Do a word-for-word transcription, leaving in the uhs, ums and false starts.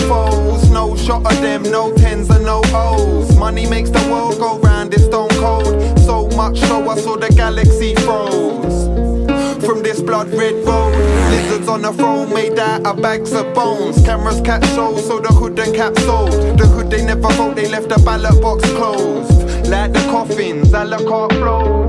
foes. No shot of them, no tens and no O's. Money makes the world go round, it's stone cold. So much so I saw the galaxy froze from this blood red road. Lizards on the throne made out of bags of bones. Cameras catch shows, so the hood and cap sold. The hood they never vote, they left the ballot box closed. Like the coffins, a la carte flows.